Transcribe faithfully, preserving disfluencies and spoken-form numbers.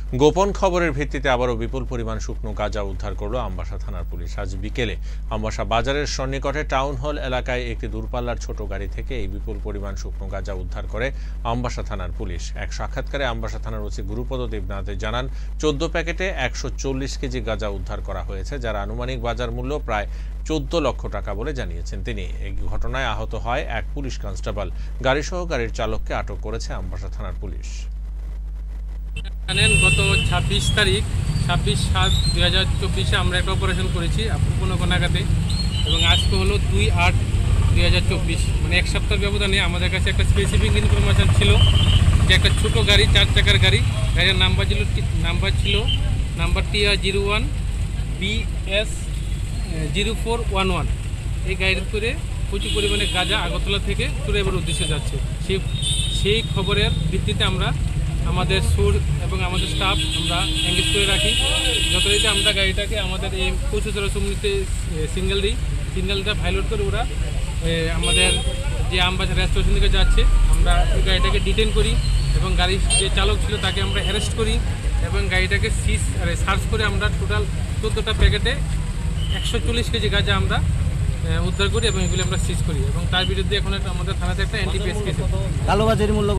গোপন খবরের ভিত্তিতে আবারও বিপুল পরিমাণ শুকনো গাঁজা উদ্ধার করল আমবাসা থানার পুলিশ। আজ বিকেলে আমবাসা বাজারের সন্নিকটে টাউন হল এলাকায় একটি দূরপাল্লার ছোট গাড়ি থেকে এই বিপুল পরিমাণ শুকনো গাঁজা উদ্ধার করে আমবাসা থানার পুলিশ। এক সাক্ষাৎকারে আমবাসা থানার ওসি গুরুপদ দেবনাথ জানান, চোদ্দ প্যাকেটে একশো চল্লিশ কেজি গাঁজা উদ্ধার করা হয়েছে, যার আনুমানিক বাজার মূল্য প্রায় চোদ্দ লক্ষ টাকা বলে জানিয়েছেন তিনি। এই ঘটনায় আহত হয় এক পুলিশ কনস্টেবল। গাড়িসহ গাড়ির চালককে আটক করেছে আমবাসা থানার পুলিশ। জানেন, গত ছাব্বিশ তারিখ ছাব্বিশ সাত দুই হাজার চব্বিশে আমরা একটা অপারেশন করেছি কোনো কোনাঘাটে, এবং আজকে হলো দুই আট দুই হাজার চব্বিশ মানে এক সপ্তাহের ব্যবধানে আমাদের কাছে একটা স্পেসিফিক ইনফরমেশান ছিল যে একটা ছোটো গাড়ি, চার চাকার গাড়ি, গাড়ির নাম্বার ছিল নাম্বার ছিল number T R zero one B S zero four one one এই গাড়ির করে প্রচুর পরিমাণে গাঁজা আগরতলা থেকে চুরাইবার উদ্দেশ্যে যাচ্ছে। সেই সেই খবরের ভিত্তিতে আমরা আমাদের সুর এবং আমাদের স্টাফ আমরা এঙ্গেজ করে রাখি। যথারীতি আমরা গাড়িটাকে আমাদের এই পঁচিশতলা সমিতিতে সিঙ্গেল দিই। সিঙ্গেলটা ভাইলোড করে ওরা আমাদের যে আমবাসা রেল স্টেশন থেকে যাচ্ছে, আমরা ওই গাড়িটাকে ডিটেন করি এবং গাড়ির যে চালক ছিল তাকে আমরা অ্যারেস্ট করি এবং গাড়িটাকে সিজ সার্চ করে আমরা টোটাল চোদ্দোটা প্যাকেটে একশো চল্লিশ কেজি গাঁজা আমরা উদ্ধার করি এবং এগুলি আমরা সিজ করি এবং তার বিরুদ্ধে এখন একটা আমাদের থানাতে একটা এনডিপিএস কেস। কালোবাজারি মূল্য